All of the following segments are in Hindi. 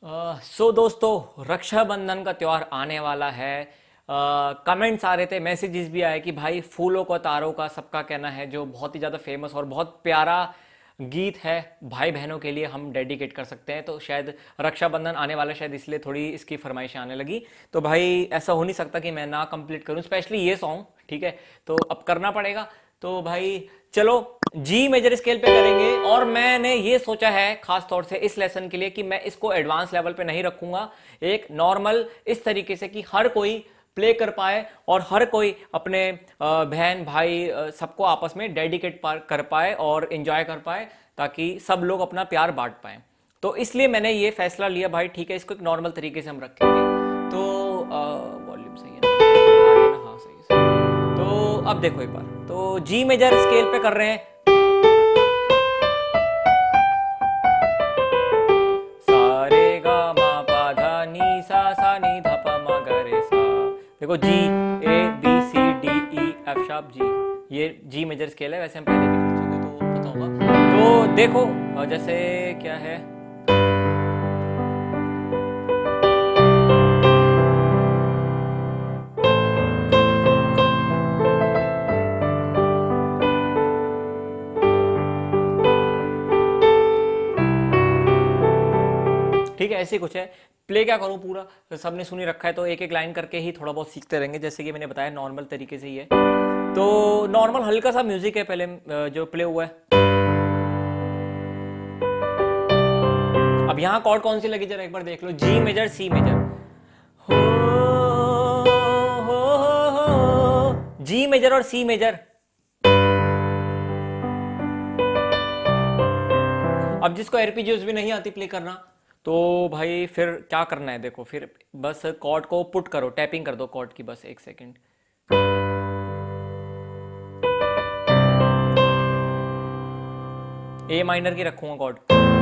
दोस्तों, रक्षाबंधन का त्यौहार आने वाला है। कमेंट्स आ रहे थे, मैसेजेस भी आए कि भाई फूलों को तारों का सबका कहना है, जो बहुत ही ज़्यादा फेमस और बहुत प्यारा गीत है, भाई बहनों के लिए हम डेडिकेट कर सकते हैं। तो शायद रक्षाबंधन आने वाला, शायद इसलिए थोड़ी इसकी फरमाइशें आने लगी। तो भाई ऐसा हो नहीं सकता कि मैं ना कंप्लीट करूं, स्पेशली ये सॉन्ग। ठीक है, तो अब करना पड़ेगा। तो भाई चलो, जी मेजर स्केल पे करेंगे। और मैंने ये सोचा है खास तौर से इस लेसन के लिए कि मैं इसको एडवांस लेवल पे नहीं रखूंगा, एक नॉर्मल इस तरीके से कि हर कोई प्ले कर पाए और हर कोई अपने बहन भाई सबको आपस में डेडिकेट कर पाए और एंजॉय कर पाए, ताकि सब लोग अपना प्यार बांट पाए। तो इसलिए मैंने ये फैसला लिया भाई, ठीक है, इसको एक नॉर्मल तरीके से हम रखेंगे। तो वॉल्यूम सही है ना? हाँ सही है। तो अब देखो एक बार, तो जी मेजर स्केल पे कर रहे हैं। सारे गा मा पा धा नी सा नी धा पा मा गा रे सा। देखो G, A B C D E F sharp G, ये जी मेजर स्केल है। वैसे हम पहले भी कर चुके तो पता होगा। तो देखो जैसे क्या है, ठीक है, ऐसे कुछ है। प्ले क्या करूं पूरा, तो सबने सुनी रखा है, तो एक एक लाइन करके ही थोड़ा बहुत सीखते रहेंगे। जैसे कि मैंने बताया नॉर्मल तरीके से ही है। तो नॉर्मल हल्का सा म्यूजिक है पहले जो प्ले हुआ है। अब यहां कॉर्ड कौन सी लगी जरा एक बार देख लो, जी मेजर सी मेजर, हो हो, जी मेजर और सी मेजर। अब जिसको आरपीजीओस भी नहीं आती प्ले करना, तो भाई फिर क्या करना है, देखो फिर बस कॉर्ड को पुट करो, टैपिंग कर दो कॉर्ड की, बस एक सेकंड। ए माइनर की रखूंगा कॉर्ड,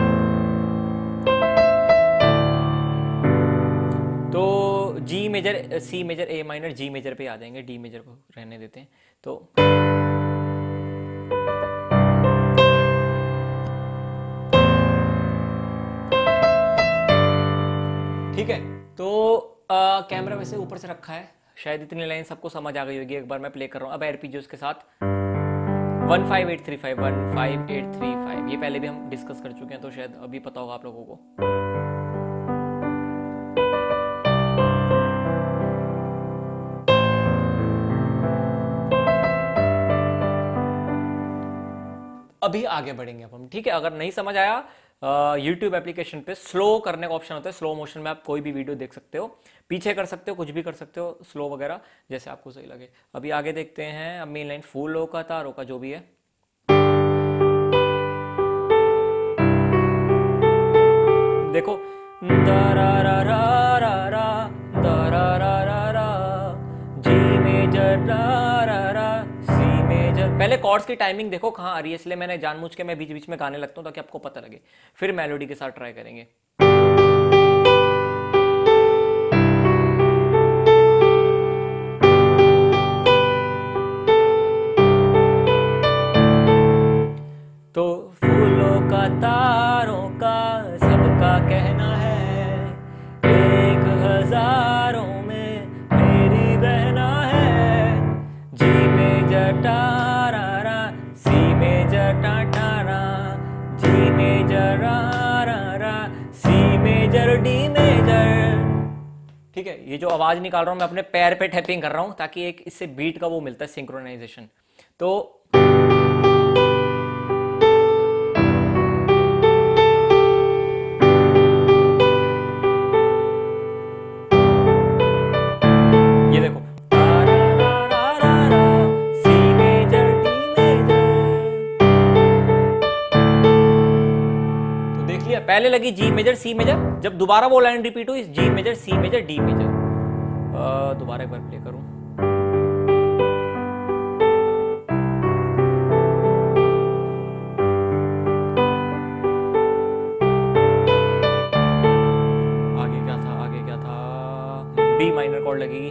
तो G major C major A minor G major पे आ जाएंगे, डी मेजर को रहने देते हैं। तो ठीक है, तो कैमरा वैसे ऊपर से रखा है, शायद इतनी लाइन सबको समझ आ गई होगी। एक बार मैं प्ले कर रहा हूँ अब आरपीजीओस के साथ। 15835 15835, ये पहले भी हम डिस्कस कर चुके हैं, तो शायद अभी पता होगा आप लोगों को। अभी आगे बढ़ेंगे अब हम, ठीक है। अगर नहीं समझ आया, YouTube एप्लीकेशन पे स्लो करने का ऑप्शन होता है, स्लो मोशन में आप कोई भी वीडियो देख सकते हो, पीछे कर सकते हो, कुछ भी कर सकते हो, स्लो वगैरह जैसे आपको सही लगे। अभी आगे देखते हैं, अब मेन लाइन फूलों का तारों का जो भी है। देखो जी मेजर सी मेजर, पहले कॉर्ड्स की टाइमिंग देखो कहाँ आ रही है, इसलिए मैंने जानबूझ के मैं बीच बीच में गाने लगता हूँ ताकि आपको पता लगे। फिर मेलोडी के साथ ट्राई करेंगे। तो फूलों का तारों का सबका कहना है, 1000 में मेरी बहना है। जी मेजर टारा सी मेजर टारा, जी मेजर रा सी मेजर डी मेजर। ठीक है, ये जो आवाज निकाल रहा हूं मैं अपने पैर पे टैपिंग कर रहा हूं, ताकि एक इससे बीट का वो मिलता है सिंक्रोनाइजेशन। तो पहले लगी जी मेजर सी मेजर, जब दोबारा वो लाइन रिपीट हुई G major C major D major. दोबारा एक बार प्ले करूं, आगे क्या था, बी माइनर कॉर्ड लगेगी।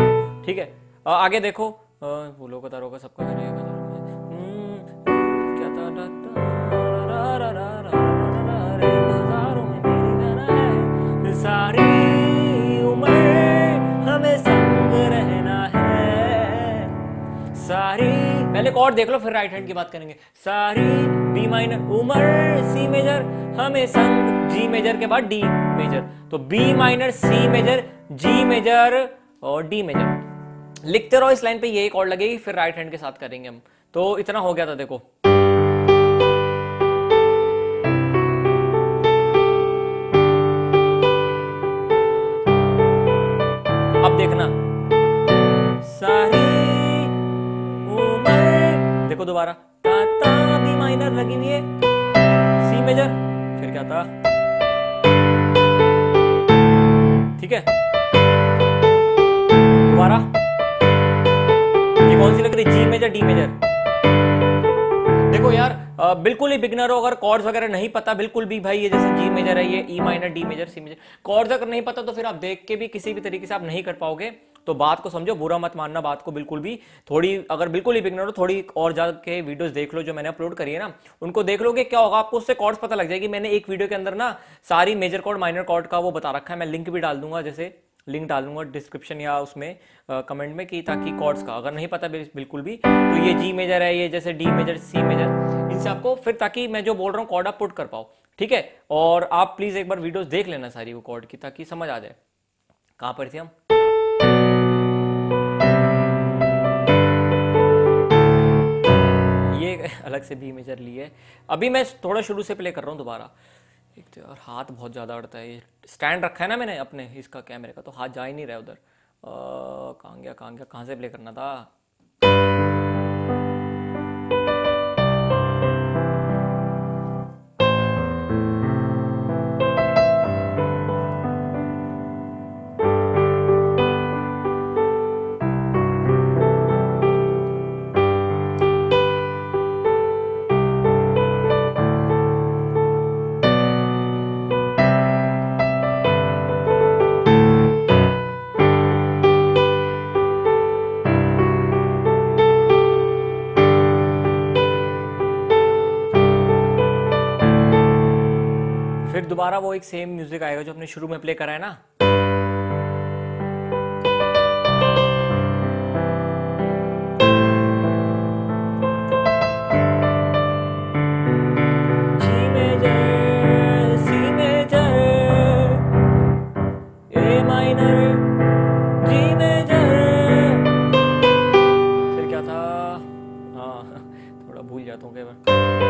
ठीक है, आगे देखो, फूलों का तारों का सबका क्या सारी, पहले कॉर्ड देख लो फिर राइट हैंड की बात करेंगे। सारी बी माइनर उमर सी मेजर, हमें संग जी मेजर के बाद डी मेजर, तो B minor C major G major और डी मेजर। लिखते रहो इस लाइन पे, ये कॉर्ड लगेगी, फिर राइट हैंड के साथ करेंगे हम। तो इतना हो गया था देखो। अब देखना, सारी उमर, देखो दोबारा, ता ता बी माइनर लगी हुई है, सी मेजर, फिर क्या था, ठीक है। दोबारा, ये कौन सी लग रही, जी मेजर डी मेजर। देखो यार, बिल्कुल ही बिगनर हो, अगर कॉर्ड्स वगैरह नहीं पता बिल्कुल भी भाई, ये जैसे जी मेजर है, ये E minor D major C major, chords अगर नहीं पता तो फिर आप देख के भी किसी भी तरीके से आप नहीं कर पाओगे। तो बात को समझो, बुरा मत मानना बात को बिल्कुल भी। थोड़ी अगर बिल्कुल ही बिगनर हो, थोड़ी और जाके वीडियोस देख लो जो मैंने अपलोड करी है ना, उनको देख लोगे, क्या होगा आपको उससे कॉर्ड्स पता लग जाएगी। मैंने एक वीडियो के अंदर ना सारी मेजर कॉर्ड माइनर कॉर्ड का वो बता रखा है, मैं लिंक भी डाल दूंगा, जैसे लिंक डाल दूंगा डिस्क्रिप्शन या उसमें कमेंट में, कि ताकि कॉर्ड्स का अगर नहीं पता बिल्कुल भी, तो ये जी मेजर है, ये जैसे डी मेजर सी मेजर, इनसे आपको फिर, ताकि मैं जो बोल रहा हूँ कॉर्ड आप पुट कर पाओ, ठीक है। और आप प्लीज एक बार वीडियोस देख लेना सारी वो कॉर्ड की, ताकि समझ आ जाए। कहां पर थे हम, ये अलग से बी मेजर लिए। अभी मैं थोड़ा शुरू से प्ले कर रहा हूँ दोबारा। एक तो यार हाथ बहुत ज़्यादा अड़ता है, ये स्टैंड रखा है ना मैंने अपने इसका कैमरे का, तो हाथ जा ही नहीं रहा उधर। कहाँ गया कहाँ गया, कहाँ से प्ले करना था। फिर दोबारा वो एक सेम म्यूजिक आएगा जो हमने शुरू में प्ले करा है ना। G major C major A minor G major, फिर क्या था, हाँ थोड़ा भूल जाता हूँ कई बार,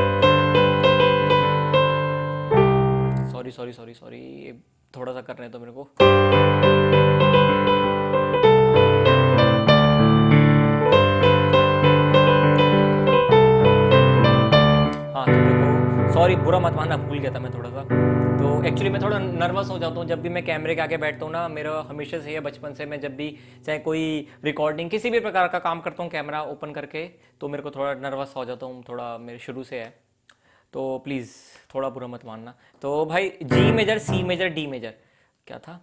सॉरी थोड़ा सा करने दो मेरे को। हाँ तो देखो, सॉरी बुरा मत मानना, भूल गया था मैं थोड़ा सा। तो एक्चुअली मैं थोड़ा नर्वस हो जाता हूँ जब भी मैं कैमरे के आगे बैठता हूँ ना, मेरा हमेशा से है बचपन से, मैं जब भी चाहे कोई रिकॉर्डिंग किसी भी प्रकार का काम करता हूँ कैमरा ओपन करके, तो मेरे को थोड़ा नर्वस हो जाता हूँ, थोड़ा मेरे शुरू से है, तो प्लीज़ थोड़ा बुरा मत मानना। तो भाई G major C major D major, क्या था,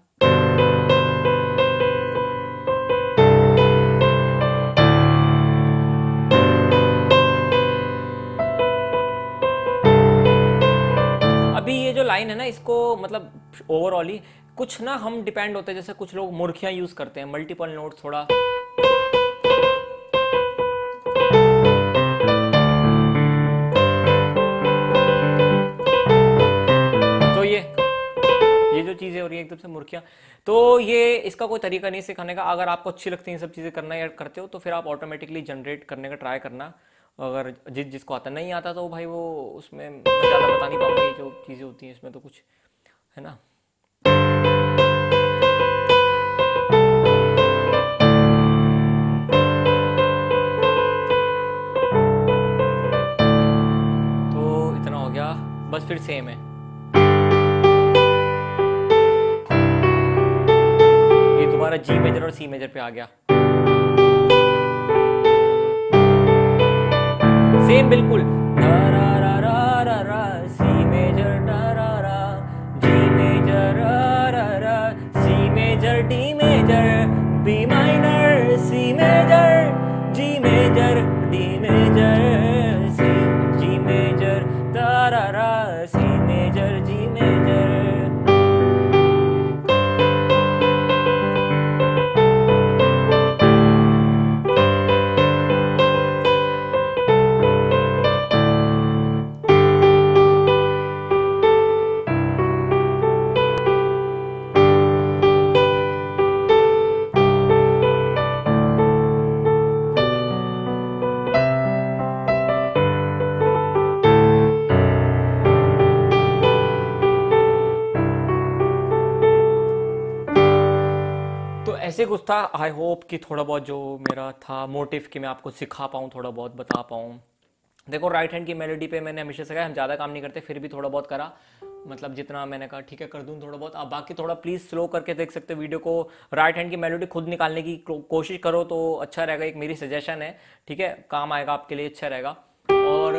अभी ये जो लाइन है ना, इसको मतलब ओवरऑल ही कुछ ना हम डिपेंड होते हैं, जैसे कुछ लोग मुर्खियां यूज करते हैं, मल्टीपल नोट थोड़ा, तो ये जो चीजें हो रही है एकदम से मुर्खियां, तो ये इसका कोई तरीका नहीं सिखाने का। अगर आपको अच्छी लगती है सब चीजें करना या करते हो, तो फिर आप ऑटोमेटिकली जनरेट करने का ट्राई करना। अगर जिसको आता नहीं आता तो भाई वो उसमें मैं ज़्यादा बता नहीं पाऊंगा, ये जो चीज़ें होती हैं इसमें तो कुछ है ना। तो इतना हो गया, बस फिर सेम है, ये तुम्हारा जी मेजर और सी मेजर पे आ गया, सेम बिल्कुल, C major G major C major D major B minor C major G major D major C G major C major G major. ऐसे कुछ था। आई होप कि थोड़ा बहुत जो मेरा था मोटिव कि मैं आपको सिखा पाऊँ, थोड़ा बहुत बता पाऊँ। देखो राइट हैंड की मेलोडी पे मैंने हमेशा से कहा हम ज़्यादा काम नहीं करते, फिर भी थोड़ा बहुत करा। मतलब जितना मैंने कहा ठीक है कर दूँ थोड़ा बहुत। आप बाकी थोड़ा प्लीज़ स्लो करके देख सकते हो वीडियो को। राइट हैंड की मेलोडी खुद निकालने की कोशिश करो तो अच्छा रहेगा, एक मेरी सजेशन है। ठीक है, काम आएगा आपके लिए, अच्छा रहेगा। और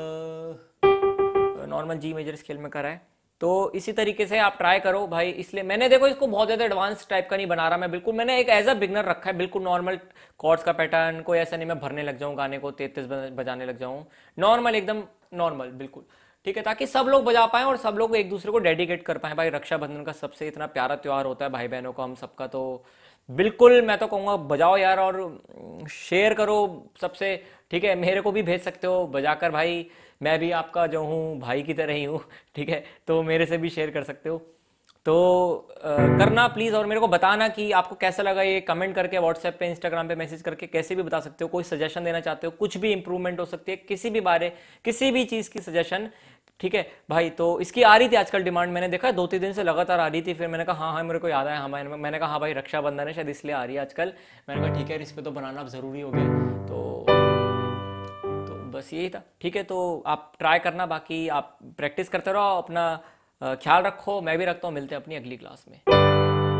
नॉर्मल जी मेजर स्केल में करा है, तो इसी तरीके से आप ट्राई करो भाई। इसलिए मैंने देखो इसको बहुत ज़्यादा एडवांस टाइप का नहीं बना रहा मैं, बिल्कुल मैंने एक एज अ बिगनर रखा है, बिल्कुल नॉर्मल कॉर्ड्स का पैटर्न। कोई ऐसा नहीं मैं भरने लग जाऊँ गाने को, तेज तेज बजाने लग जाऊँ। नॉर्मल, एकदम नॉर्मल बिल्कुल। ठीक है, ताकि सब लोग बजा पाएं और सब लोग एक दूसरे को डेडिकेट कर पाएं। भाई रक्षाबंधन का सबसे इतना प्यारा त्यौहार होता है भाई बहनों का, हम सबका, तो बिल्कुल मैं तो कहूँगा बजाओ यार, और शेयर करो सबसे। ठीक है, मेरे को भी भेज सकते हो बजाकर भाई, मैं भी आपका जो हूँ भाई की तरह ही हूँ। ठीक है, तो मेरे से भी शेयर कर सकते हो। तो करना प्लीज़, और मेरे को बताना कि आपको कैसा लगा ये, कमेंट करके व्हाट्सएप पे, इंस्टाग्राम पे मैसेज करके कैसे भी बता सकते हो। कोई सजेशन देना चाहते हो, कुछ भी इंप्रूवमेंट हो सकती है किसी भी बारे, किसी भी चीज़ की सजेशन। ठीक है भाई, तो इसकी आ रही थी आजकल डिमांड, मैंने देखा 2-3 दिन से लगातार आ रही थी। फिर मैंने कहा हाँ हाँ मेरे को याद आया, हाँ मैंने कहा हाँ भाई रक्षाबंधन है शायद इसलिए आ रही है आजकल। मैंने कहा ठीक है इस पे तो बनाना अब ज़रूरी हो गया। तो बस यही था। ठीक है, तो आप ट्राई करना, बाकी आप प्रैक्टिस करते रहो, अपना ख्याल रखो, मैं भी रखता हूँ। मिलते हैं अपनी अगली क्लास में।